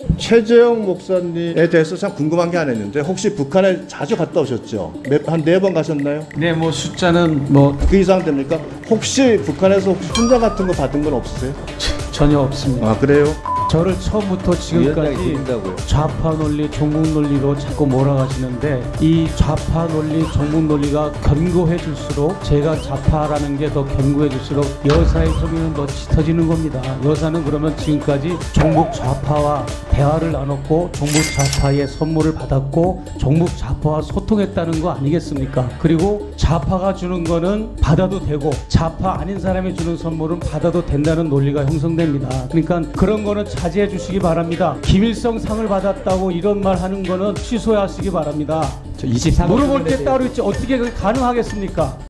최재형 목사님에 대해서 참 궁금한 게 하나 있는데, 혹시 북한에 자주 갔다 오셨죠? 한 4번 가셨나요? 네, 뭐 숫자는 뭐 그 이상 됩니까? 혹시 북한에서 훈장 같은 거 받은 건 없으세요? 전혀 없습니다. 아, 그래요? 저를 처음부터 지금까지 좌파 논리, 종북 논리로 자꾸 몰아가시는데, 이 좌파 논리, 종북 논리가 견고해질수록, 제가 좌파라는 게 더 견고해질수록 여사의 소리는 더 짙어지는 겁니다. 여사는 그러면 지금까지 종북 좌파와 대화를 나눴고 종북 좌파의 선물을 받았고 종북 좌파와 소통했다는 거 아니겠습니까? 그리고 좌파가 주는 거는 받아도 되고 좌파 아닌 사람이 주는 선물은 받아도 된다는 논리가 형성됩니다. 그러니까 그런 거는 자제해 주시기 바랍니다. 김일성 상을 받았다고 이런 말 하는 거는 취소하시기 바랍니다. 물어볼 게 따로 있지 어떻게 그게 가능하겠습니까?